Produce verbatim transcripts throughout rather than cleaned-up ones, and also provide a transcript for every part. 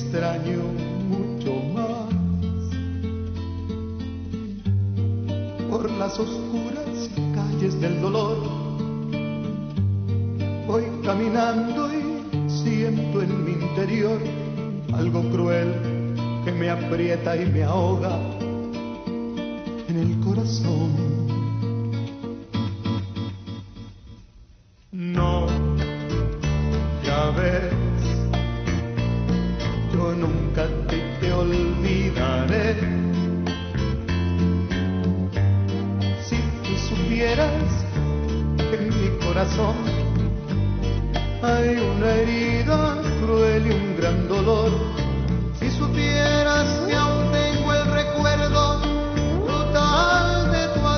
extraño mucho más. Por las oscuras calles del dolor voy caminando y siento en mi interior algo cruel que me aprieta y me ahoga en el corazón. No, ya ves, yo nunca te, te olvidaré. Si tú supieras que en mi corazón hay una herida cruel y un gran dolor, si supieras que aún tengo el recuerdo brutal de tu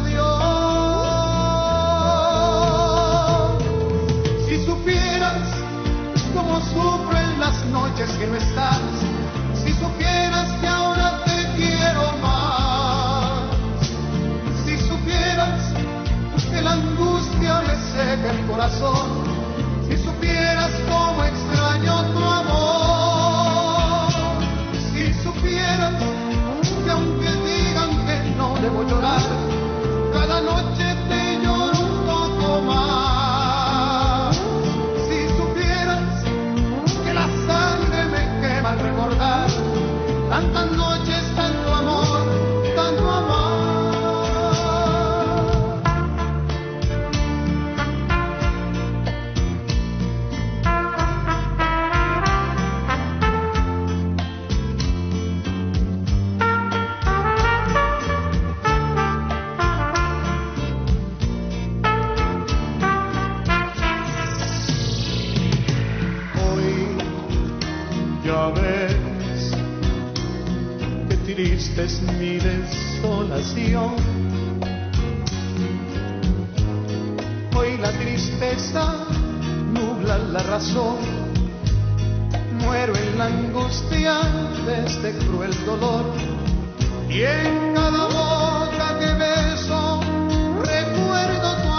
adiós, si supieras cómo sufro en las noches que no estás, si supieras que ahora te quiero más, si supieras que la angustia me seca el corazón, si supieras cómo extraño tu amor, si supieras que aunque digan que no debo llorar, cada noche te lloro un poco más, si supieras que la sangre me quema al recordar tantas noches, tanto amor, tanto amor. Ya ves qué triste es mi desolación. Hoy la tristeza nubla la razón. Muero en la angustia de este cruel dolor. Y en cada boca que beso recuerdo tu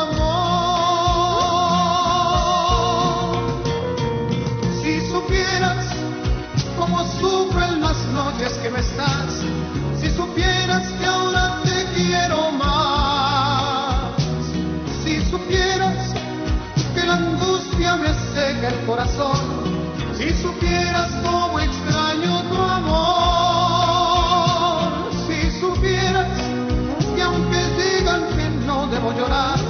amor. Si supieras cómo sufro en las noches que no estás, si supieras que ahora te quiero más, si supieras que la angustia me seca el corazón, si supieras cómo extraño tu amor, si supieras que aunque digan que no debo llorar,